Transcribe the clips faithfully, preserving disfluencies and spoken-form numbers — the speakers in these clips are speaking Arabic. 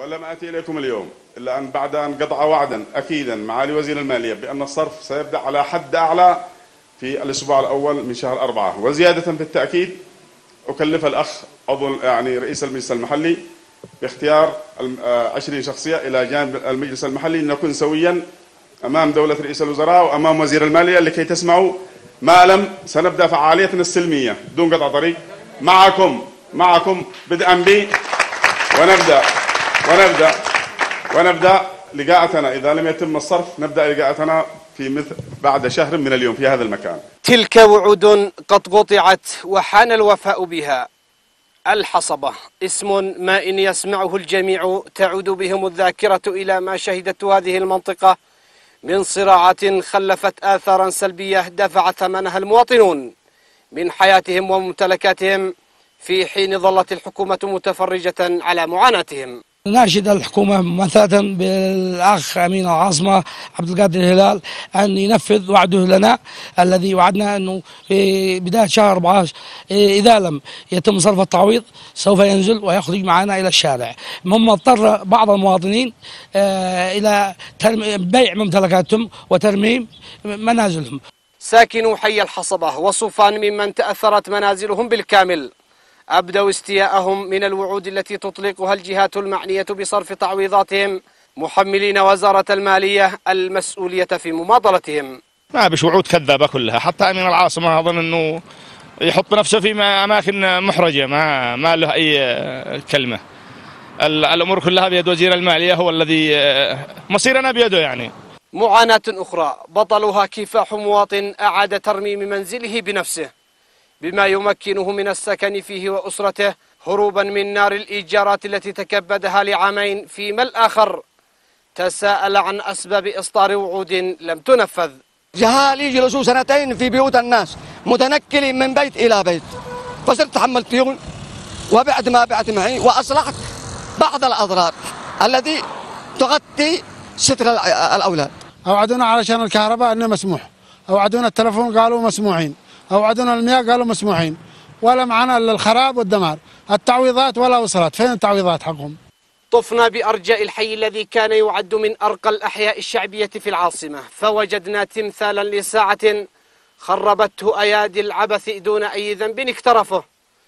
ولم آتي إليكم اليوم إلا أن بعد أن قطع وعدا أكيدا معالي وزير المالية بأن الصرف سيبدأ على حد أعلى في الأسبوع الأول من شهر أربعة، وزيادة بالتأكيد أكلف الأخ عضو يعني رئيس المجلس المحلي باختيار عشرين شخصية إلى جانب المجلس المحلي نكون سويا أمام دولة رئيس الوزراء وأمام وزير المالية لكي تسمعوا ما لم سنبدأ فعاليتنا السلمية دون قطع طريق معكم معكم بدءا بي ونبدأ ونبدأ ونبدأ لقاءتنا إذا لم يتم الصرف نبدأ لقاءتنا في مثل بعد شهر من اليوم في هذا المكان. تلك وعود قد قطعت وحان الوفاء بها. الحصبة اسم ما إن يسمعه الجميع تعود بهم الذاكرة إلى ما شهدته هذه المنطقة من صراعات خلفت آثارا سلبية دفع ثمنها المواطنون من حياتهم وممتلكاتهم، في حين ظلت الحكومة متفرجة على معاناتهم. ناشد الحكومة ممثلة بالأخ أمين العاصمة عبد القادر الهلال أن ينفذ وعده لنا الذي وعدنا أنه في بداية شهر أربعة إذا لم يتم صرف التعويض سوف ينزل ويخرج معنا إلى الشارع. مما اضطر بعض المواطنين إلى بيع ممتلكاتهم وترميم منازلهم. ساكنو حي الحصبة وصفان ممن تأثرت منازلهم بالكامل أبدوا استياءهم من الوعود التي تطلقها الجهات المعنية بصرف تعويضاتهم، محملين وزارة المالية المسؤولية في مماطلتهم. ما بش وعود كذابة كلها، حتى أمين العاصمة أظن أنه يحط نفسه في أماكن محرجة، ما ما له أي كلمة. الأمور كلها بيد وزير المالية، هو الذي مصيرنا بيده. يعني معاناة أخرى بطلها كفاح مواطن أعاد ترميم منزله بنفسه بما يمكنه من السكن فيه وأسرته، هروبا من نار الإيجارات التي تكبدها لعامين، فيما الآخر تساءل عن أسباب إصدار وعود لم تنفذ. جهال يجلسوا سنتين في بيوت الناس متنكلين من بيت إلى بيت، فصرت تحملت ديون وبعد ما بعت معي وأصلحت بعض الأضرار الذي تغطي ستر الأولاد. أوعدونا علشان الكهرباء أنه مسموح، أوعدونا التلفون قالوا مسموحين، أوعدونا المياه قالوا مسموحين، ولا معنا إلا الخراب والدمار. التعويضات ولا وصلت، فين التعويضات حقهم؟ طفنا بأرجاء الحي الذي كان يعد من أرقى الأحياء الشعبية في العاصمة، فوجدنا تمثالا لساعة خربته أيادي العبث دون أي ذنب اكترفه،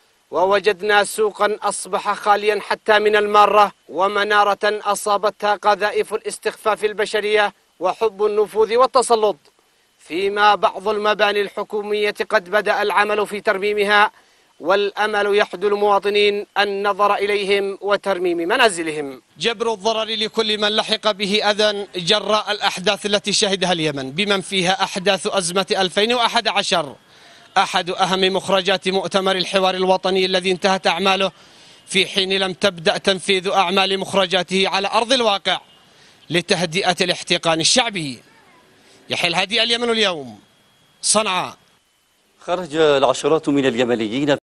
ووجدنا سوقا أصبح خاليا حتى من المارة، ومنارة أصابتها قذائف الاستخفاف البشرية وحب النفوذ والتسلط، فيما بعض المباني الحكومية قد بدأ العمل في ترميمها، والأمل يحدو المواطنين النظر إليهم وترميم منازلهم. جبر الضرر لكل من لحق به أذى جراء الأحداث التي شهدها اليمن، بمن فيها أحداث أزمة ألفين وأحد عشر، أحد أهم مخرجات مؤتمر الحوار الوطني الذي انتهت أعماله في حين لم تبدأ تنفيذ أعمال مخرجاته على أرض الواقع لتهدئة الاحتقان الشعبي. يحيى الهادي، اليمن اليوم، صنعاء. خرج العشرات من اليمنيين